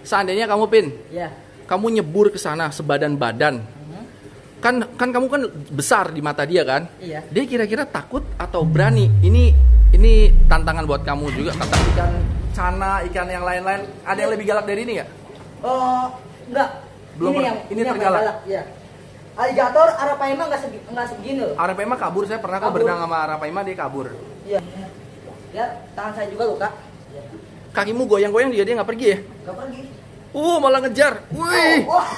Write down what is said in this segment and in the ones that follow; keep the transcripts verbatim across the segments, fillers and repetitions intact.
seandainya kamu Pin, Iya. kamu nyebur ke sana sebadan badan, Mhm. kan kan kamu kan besar di mata dia kan? Iya. Dia kira-kira takut atau berani? Ini ini tantangan buat kamu juga. Kata ikan cana, ikan yang lain-lain, ada yang lebih galak dari ini nggak? Oh, enggak. Belum ini pernah- yang ini yang tergalak. paling Iya. Alligator Arapaima enggak segi, enggak segini loh. Arapaima kabur, saya pernah kok Kabur. berenang sama Arapaima, dia kabur. Iya. Lihat tangan saya juga luka. Kakimu goyang-goyang, dia dia nggak pergi ya? Enggak pergi. Uh, malah ngejar. Wih. Oh, oh.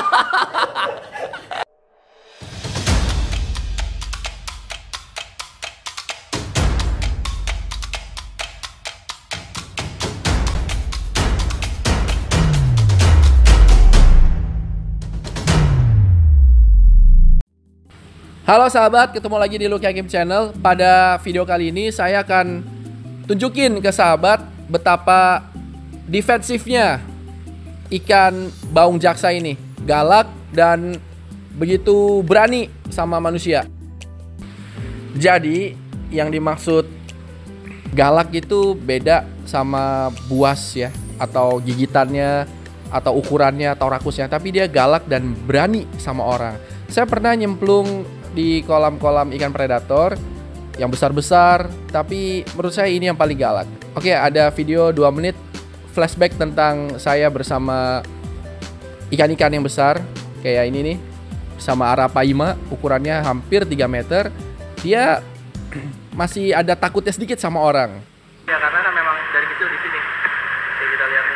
Halo sahabat, ketemu lagi di Lucky Hakim Channel. Pada video kali ini saya akan tunjukin ke sahabat betapa defensifnya ikan baung jaksa ini. Galak dan begitu berani sama manusia. Jadi yang dimaksud galak itu beda sama buas ya, atau gigitannya, atau ukurannya, atau rakusnya. Tapi dia galak dan berani sama orang. Saya pernah nyemplung di kolam-kolam ikan predator yang besar-besar, tapi menurut saya ini yang paling galak. Oke, ada video dua menit flashback tentang saya bersama ikan-ikan yang besar kayak ini nih, sama Arapaima, ukurannya hampir tiga meter. Dia masih ada takutnya sedikit sama orang. Ya karena memang dari kecil di sini. Kayak kita lihat.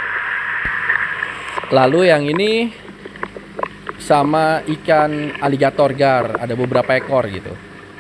Lalu yang ini sama ikan alligator gar, ada beberapa ekor gitu.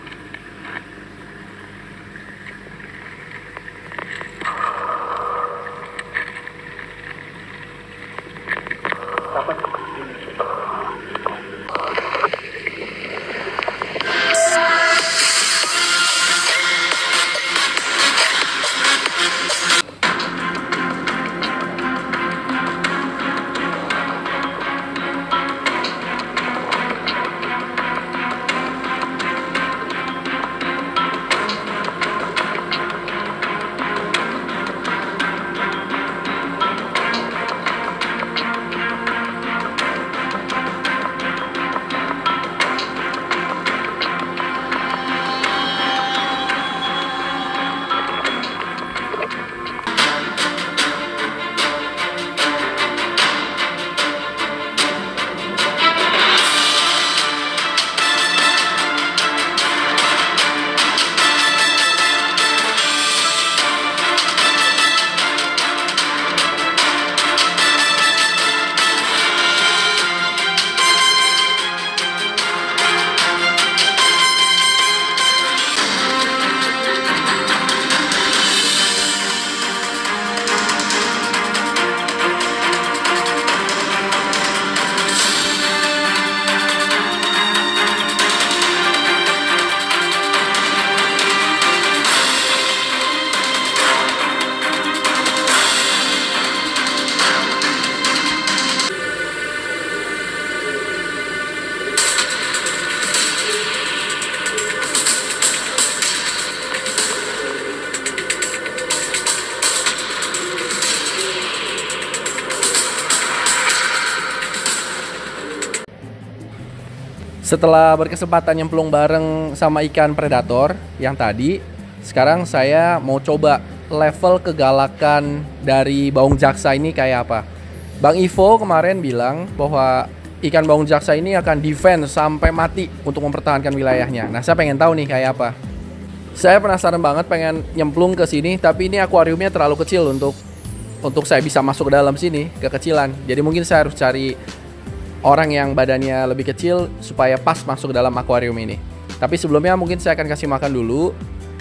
Setelah berkesempatan nyemplung bareng sama ikan predator yang tadi, sekarang saya mau coba level kegalakan dari baung jaksa ini kayak apa. Bang Ivo kemarin bilang bahwa ikan baung jaksa ini akan defense sampai mati untuk mempertahankan wilayahnya. Nah, saya pengen tahu nih kayak apa. Saya penasaran banget pengen nyemplung ke sini, tapi ini akuariumnya terlalu kecil untuk untuk saya bisa masuk ke dalam sini, kekecilan. Jadi mungkin saya harus cari orang yang badannya lebih kecil supaya pas masuk ke dalam akuarium ini. Tapi sebelumnya mungkin saya akan kasih makan dulu.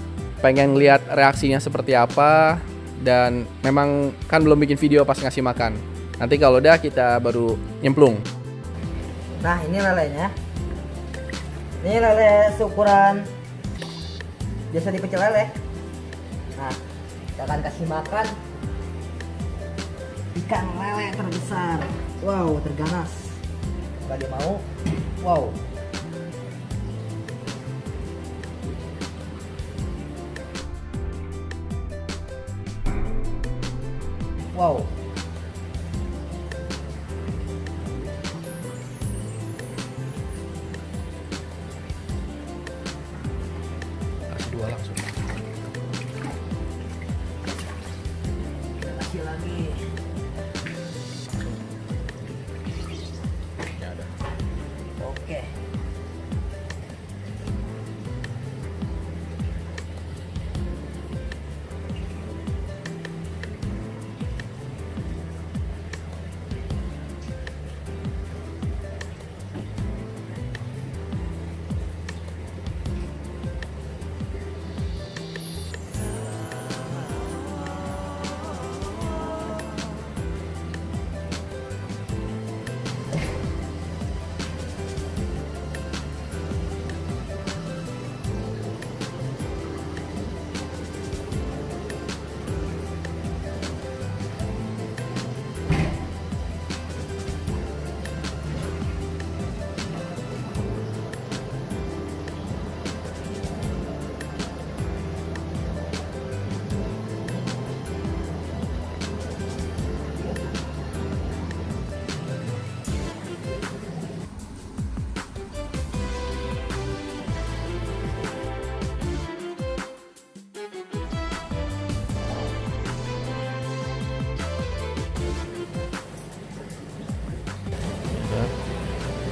Pengen lihat reaksinya seperti apa. Dan memang kan belum bikin video pas ngasih makan. Nanti kalau udah kita baru nyemplung. Nah, ini lelenya. Ini lele seukuran biasa di pecel lele. Nah, kita akan kasih makan ikan lele terbesar. Wow, terganas. Gak dia mau. Wow. Wow.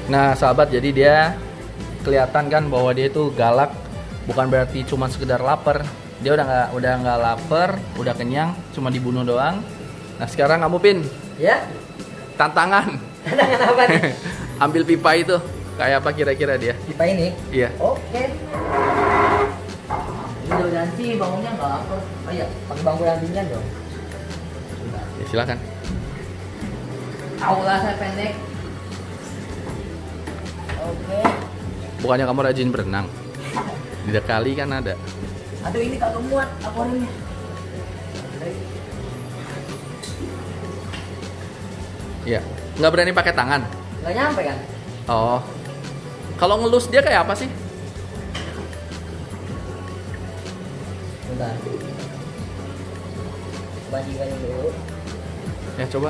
Nah sahabat, jadi dia kelihatan kan bahwa dia itu galak, bukan berarti cuma sekedar lapar. Dia udah nggak udah nggak lapar, udah kenyang, cuma dibunuh doang. Nah sekarang kamu Pin, Ya. tantangan. Tantangan apa nih? Ambil pipa itu, kayak apa kira-kira dia? Pipa ini. Iya. Oke. Mudah-mudahan sih bangunnya nggak lapar. Oh iya, pakai bangku yang ringan dong. Ya, silakan. Aula saya pendek. Oke. Bukannya kamu rajin berenang? Tidak kali kan ada. Aduh ini kagak muat akuariumnya. Iya. Nggak berani pakai tangan. Nggak nyampe kan? Oh. Kalau ngelus dia kayak apa sih? Bentar. Bandingkan dulu. Ya coba.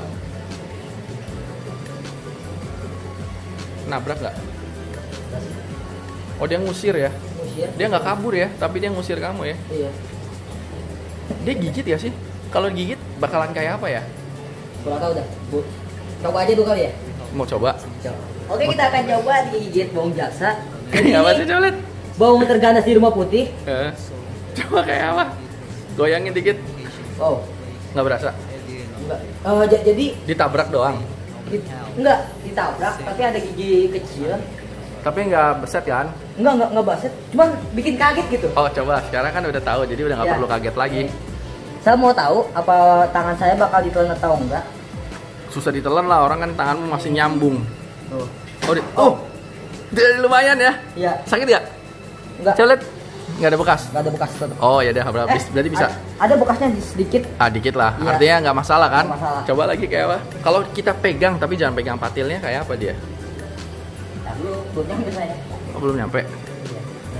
Nabrak nggak? Oh dia ngusir ya? Musir. Dia nggak kabur ya, tapi dia ngusir kamu ya? Iya. Dia gigit ya sih? Kalau gigit bakalan kayak apa ya? Kurang tahu dah. Bu. Coba aja dulu kali ya. Mau coba? Coba. Oke, kita akan coba digigit bawang jaksa. Kayak apa sih, coba lihat? Bawang terganas di rumah putih. Eh, coba kayak apa? Goyangin dikit, Oh, nggak berasa? enggak. Eh, j- jadi Ditabrak doang, di- enggak ditabrak, tapi ada gigi kecil. tapi nggak beset kan? Enggak, enggak, enggak baset. Cuman bikin kaget gitu. Oh coba, sekarang kan udah tahu, jadi udah nggak Ya. perlu kaget lagi. Saya mau tahu apa tangan saya bakal ditelan atau enggak. Susah ditelan lah, orang kan tanganmu masih nyambung. Tuh. Oh, di, oh, dia lumayan ya. Iya. Sakit nggak? Enggak. Coba lihat, nggak ada bekas. Enggak ada bekas tetap. Oh ya udah, berarti, berarti bisa. Ada, ada bekasnya di- sedikit. Ah dikit lah, Iya. artinya nggak masalah kan? Nggak masalah. Coba lagi kayak apa? Kalau kita pegang tapi jangan pegang patilnya, kayak apa dia? Nah, dulu belum nyampe saya. Oh, belum nyampe. Iya.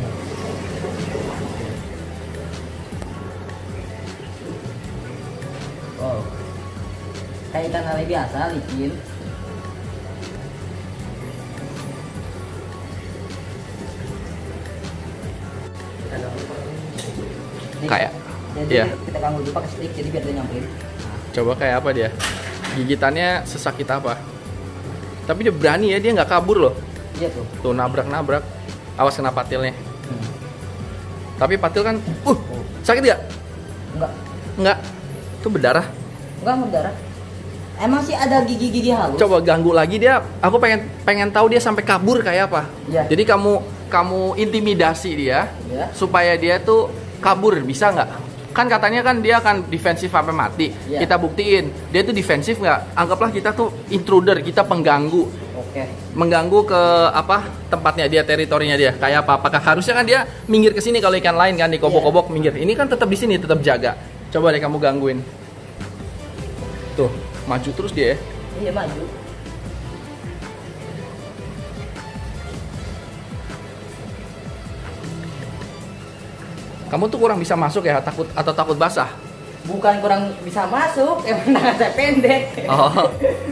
Oh. Kayak ikan lele biasa, licin. Kita ganggu. Ini Kayak, jadi iya. kita ganggu dulu pakai stick jadi biar dia nyamperin. Coba kayak apa dia? Gigitannya sesakit apa? Tapi dia berani ya, dia nggak kabur loh. Iya tuh. Tuh nabrak-nabrak. Awas kena patilnya. Hmm. Tapi patil kan, uh, sakit nggak? Enggak, Nggak. Itu berdarah. enggak berdarah. Emang sih ada gigi-gigi halus. Coba ganggu lagi dia. Aku pengen pengen tahu dia sampai kabur kayak apa. Iya. Jadi kamu kamu intimidasi dia Iya. supaya dia tuh kabur, bisa nggak? Kan katanya kan dia akan defensif sampai mati. Iya. Kita buktiin dia tuh defensif nggak? Anggaplah kita tuh intruder, kita pengganggu. Oke. Mengganggu ke apa tempatnya dia, teritorinya dia kayak apa? Apakah harusnya kan dia minggir ke sini kalau ikan lain kan dikobok-kobok minggir. Ini kan tetap di sini, tetap jaga. Coba deh kamu gangguin. Tuh, maju terus dia ya. Iya maju. Kamu tuh kurang bisa masuk ya, takut atau takut basah? Bukan kurang bisa masuk, emang tangan saya pendek. Oh.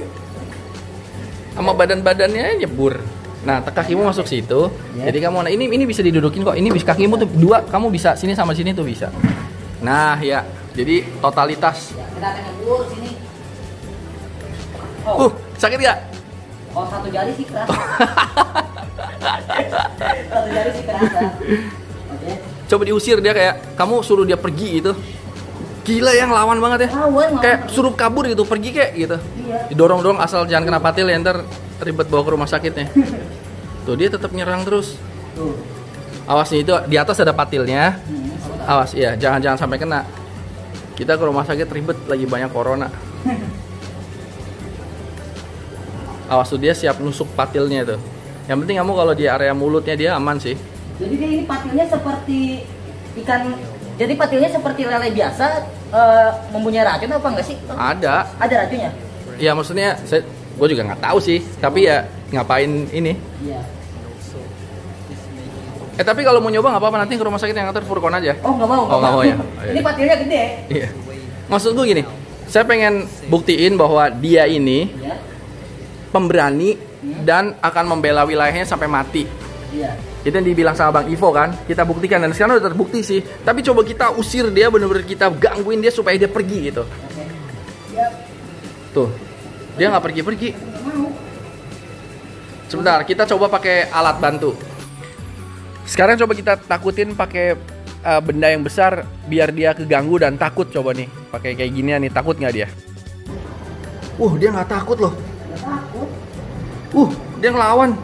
Sama badan-badannya nyebur. Nah, kakimu masuk situ. Ya. Jadi kamu, nah ini ini bisa didudukin kok. Ini bisa kakimu tuh dua, kamu bisa sini sama sini tuh bisa. Nah, ya. Jadi totalitas. Ya, kita akan nyebur sini. Oh, Uh, sakit gak? oh satu jari sih keras. Satu jari sih keras. Oke. Coba diusir dia kayak kamu suruh dia pergi gitu. Gila yang lawan banget ya. Lawan, lawan. Kayak suruh kabur gitu, pergi kayak gitu. Iya. Didorong-dorong asal jangan kena patil ya, ntar ribet bawa ke rumah sakitnya. Tuh dia tetap nyerang terus. Tuh. Awas nih, itu di atas ada patilnya. Hmm, Awas ya, jangan jangan sampai kena. Kita ke rumah sakit ribet, lagi banyak corona. Awas tuh dia siap nusuk patilnya tuh. Yang penting kamu kalau di area mulutnya dia aman sih. Jadi dia ini patilnya seperti ikan. Jadi patilnya seperti lele biasa, eh, mempunyai racun apa enggak sih? Ada. Ada racunnya? Ya maksudnya, saya, gue juga nggak tahu sih. Tapi ya ngapain ini? Iya. Eh tapi kalau mau nyoba nggak apa-apa, nanti ke rumah sakit yang nganter Furkon aja. Oh nggak mau. Oh, nggak mau ya? Ini patilnya gede. Iya. Maksud gue gini, saya pengen buktiin bahwa dia ini Iya. pemberani dan akan membela wilayahnya sampai mati. Iya. Itu yang dibilang sama Bang Ivo kan, kita buktikan dan sekarang udah terbukti sih. Tapi coba kita usir dia, bener-bener kita gangguin dia supaya dia pergi gitu. Oke. Siap. Tuh, dia nggak pergi-pergi. Nggak mau. Sebentar, kita coba pakai alat bantu. Sekarang coba kita takutin pakai uh, benda yang besar biar dia keganggu dan takut. Coba nih, pakai kayak ginian nih, takut nggak dia? Uh, dia nggak takut loh. Nggak takut. Uh, dia ngelawan.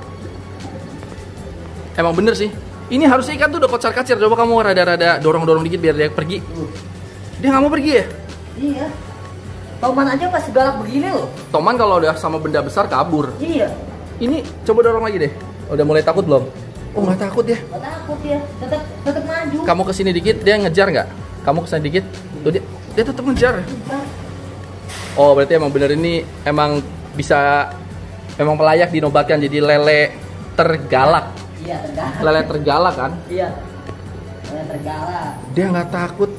Emang bener sih. Ini harusnya ikan tuh udah kocar-kacir. Coba kamu rada-rada dorong-dorong dikit biar dia pergi. Dia nggak mau pergi ya? Iya. Toman aja pas galak begini loh. Toman kalau udah sama benda besar kabur. Iya. Ini coba dorong lagi deh. Udah mulai takut belum? Oh nggak takut ya? Nggak takut ya. Tetap tetap maju. Kamu kesini dikit, dia ngejar nggak? Kamu kesini dikit, tuh dia dia tetap ngejar. Oh berarti emang bener ini emang bisa emang layak dinobatkan jadi lele tergalak. Iya tergalak. Lele tergalak kan? Iya. Lele tergalak. Dia nggak takut.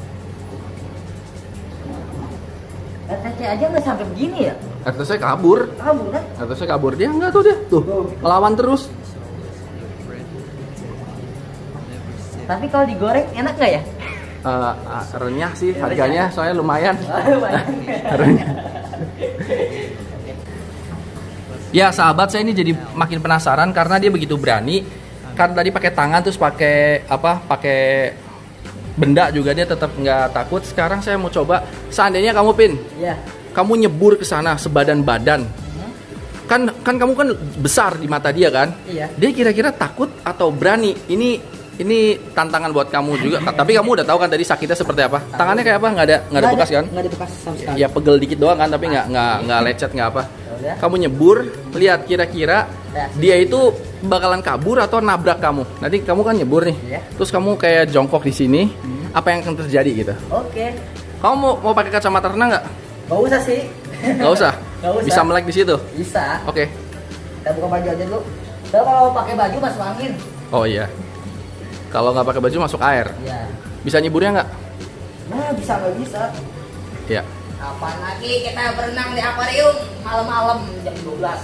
R T C aja nggak sampai begini ya? R T C kabur. Kabur kan? R T C kabur, dia nggak tuh dia tuh ngelawan terus. Tapi kalau digoreng enak nggak ya? Uh, uh, renyah sih harganya, soalnya lumayan. Lumayan. Renyah. Ya sahabat, saya ini jadi makin penasaran karena dia begitu berani. Kan tadi pakai tangan terus pakai apa? Pakai benda juga dia tetap nggak takut. Sekarang saya mau coba. Seandainya kamu Pin, Iya. kamu nyebur ke sana sebadan badan. Kan kan kamu kan besar di mata dia kan? Iya. Dia kira-kira takut atau berani? Ini ini tantangan buat kamu juga. Tapi kamu udah tahu kan tadi sakitnya seperti apa? Tangannya kayak apa? Nggak ada nggak ada bekas kan? Nggak ada bekas sama sekali. Ya pegel dikit doang kan, tapi nggak nggak nggak lecet nggak apa. Yaudah. Kamu nyebur, lihat kira-kira dia itu bakalan kabur atau nabrak kamu. Nanti kamu kan nyebur nih, Iya. terus kamu kayak jongkok di sini, apa yang akan terjadi gitu? Oke. Kamu mau mau pakai kacamata renang nggak? Nggak usah sih. Nggak usah. Nggak usah. Bisa melek di situ. Bisa. Oke. Kita buka baju aja dulu. Tapi kalau pakai baju masuk angin. Oh iya. Kalau nggak pakai baju masuk air. Iya. Bisa nyeburnya nggak? Nah bisa nggak bisa? Iya. Kapan lagi kita berenang di akuarium malam-malam jam dua belas.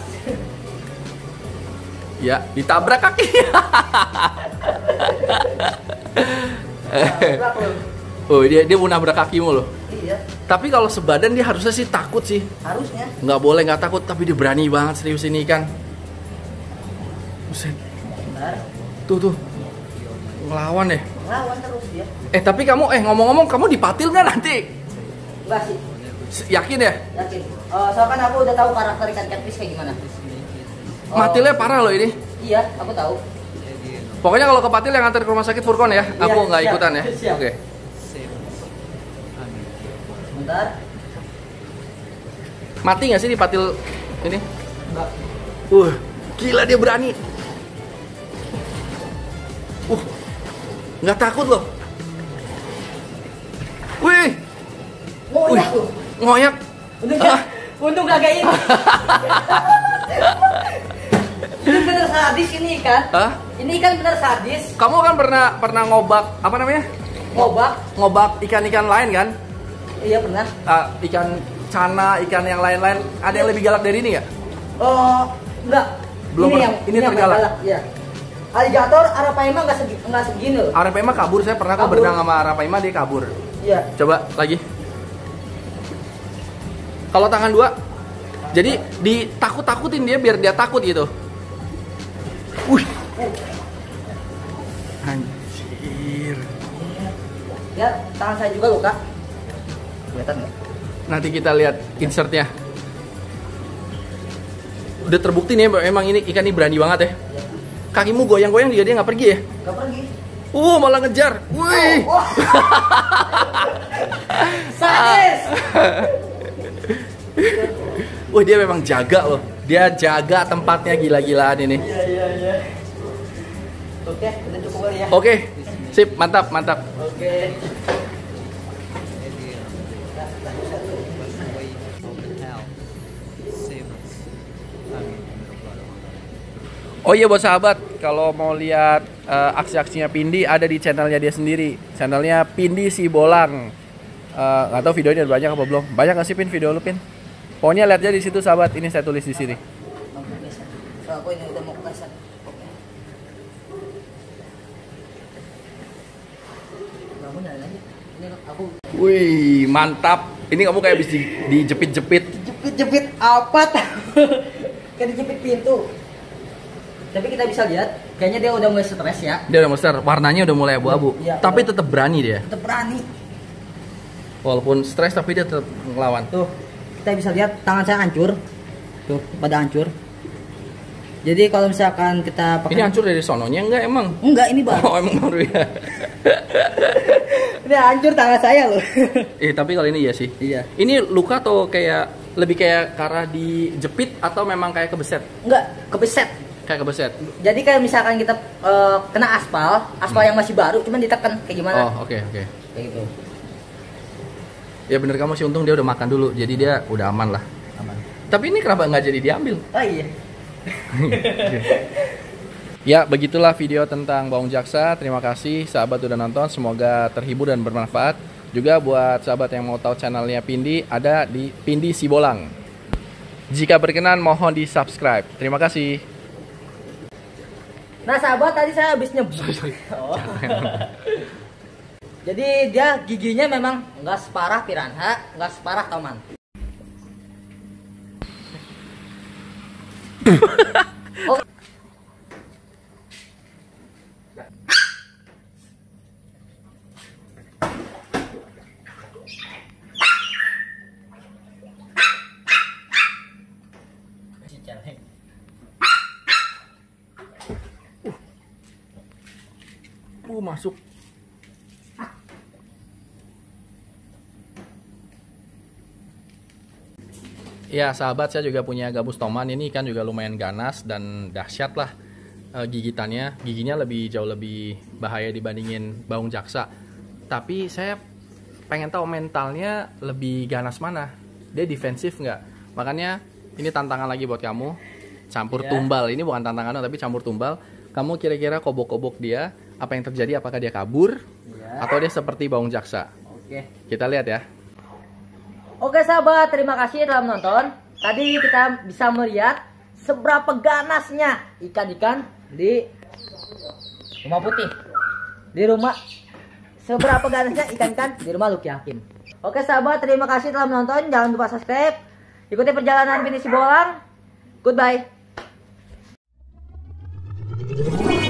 Ya, ditabrak kaki. Tabrak lu. Oh, dia dia mau nabrak kakimu loh. Iya. Tapi kalau sebadan dia harusnya sih takut sih. Harusnya. Nggak boleh nggak takut, tapi dia berani banget serius ini kan. Buset. Bentar. Tuh tuh. Ngelawan deh. Lawan terus dia. Eh tapi kamu eh ngomong-ngomong kamu dipatil nggak nanti? Enggak sih. S- Yakin ya? Yakin. Uh, soalnya kan aku udah tahu karakter ikan catfish kayak gimana. Oh, Matilnya parah loh ini. Iya, aku tahu. Pokoknya kalau kepatil yang antar ke rumah sakit Furkon ya. Iya, Aku nggak siap, ikutan ya. siap. Oke. Bentar. Mati nggak sih dipatil ini? Enggak. Uh, gila dia berani. Uh, nggak takut loh. Wih, Ngoyak tuh. ngoyak. Untung Ah. gak, untung kagak ini. Ini bener sadis ini ikan. Hah? Ini ikan bener sadis. Kamu kan pernah pernah ngobak apa namanya? Ngobak. Ngobak ikan-ikan lain kan? Iya pernah. Ah, ikan cana, ikan yang lain-lain. Ada yang lebih galak dari ini nggak? Oh, enggak. Belum ini pernah. yang Ini yang tergalak. paling Iya. Alligator Arapaima enggak segi, enggak segini loh. Arapaima kabur, saya pernah kok Kabur. berenang sama Arapaima, dia kabur. Iya. Coba lagi. Kalau tangan dua, jadi ditakut-takutin dia biar dia takut gitu. Wih, anjir. Ya, tangan saya juga luka. Kelihatan nggak? Nanti kita lihat insertnya. Udah terbukti nih, emang ini ikan ini berani banget ya. Kakimu goyang-goyang juga dia nggak pergi ya? Nggak pergi. Uh, malah ngejar. Wih. Oh, wah. Sadis. Wih, dia memang jaga loh. Dia jaga tempatnya gila-gilaan ini. Iya, iya, iya. Oke, udah cukup kali ya. Oke, sip, mantap, mantap. Oke. Oh iya buat sahabat, kalau mau lihat uh, aksi-aksinya Pindi ada di channelnya dia sendiri. Channelnya Pindi Si Bolang. Uh, nggak tahu videonya ada banyak apa belum? Banyak nggak sih Pin video lu Pin? Pokoknya lihat aja di situ sahabat. Ini saya tulis di sini. Oke, geser. So, aku ini udah mau geser. Oke. Kamu nyalain aja. Ini aku Wih, mantap. Ini kamu kayak habis di- dijepit-jepit. jepit-jepit apa? Kayak dijepit pintu. Tapi kita bisa lihat, kayaknya dia udah mulai stres ya. Dia udah monster, warnanya udah mulai abu-abu. Iya, Tapi udah. tetap berani dia. Tetap berani. Walaupun stres tapi dia tetap ngelawan. Tuh, kita bisa lihat tangan saya hancur. Tuh, pada hancur. Jadi kalau misalkan kita pakai Ini hancur dari sononya enggak emang? Enggak, ini baru. Oh, emang baru ya. Ini hancur tangan saya loh. Eh, tapi kali ini iya sih. Iya. Ini luka atau kayak lebih kayak karena dijepit atau memang kayak kebeset? Enggak, kebeset. Kayak kebeset. Jadi kayak misalkan kita eh, kena aspal, aspal yang masih baru cuman ditekan kayak gimana? Oh, oke, oke. Kayak gitu. Ya bener kamu sih, untung dia udah makan dulu. Jadi dia udah aman lah. Aman. Tapi ini kenapa nggak jadi diambil? Oh iya. Ya, begitulah video tentang Baung Jaksa. Terima kasih sahabat udah nonton. Semoga terhibur dan bermanfaat. Juga buat sahabat yang mau tahu channelnya Pindi, ada di Pindi Sibolang. Jika berkenan mohon di subscribe. Terima kasih. Nah sahabat, tadi saya habis nyebut. Oh. Jadi dia giginya memang nggak separah piranha, nggak separah toman. Oh. Uh, masuk. Ya sahabat, saya juga punya gabus toman. Ini kan juga lumayan ganas dan dahsyat lah e, gigitannya. Giginya lebih jauh lebih bahaya dibandingin Baung Jaksa. Tapi saya pengen tahu mentalnya lebih ganas mana. Dia defensif nggak? Makanya ini tantangan lagi buat kamu. Campur Ya. tumbal. Ini bukan tantangan tapi campur tumbal. Kamu kira-kira kobok-kobok dia. Apa yang terjadi? Apakah dia kabur? Ya. Atau dia seperti Baung Jaksa? Oke. Kita lihat ya. Oke sahabat, terima kasih telah menonton. Tadi kita bisa melihat seberapa ganasnya ikan-ikan di Rumah Putih. Di rumah seberapa ganasnya ikan-ikan di rumah Lucky Hakim. Oke sahabat, terima kasih telah menonton. Jangan lupa subscribe. Ikuti perjalanan Pindi Sibolang. Goodbye.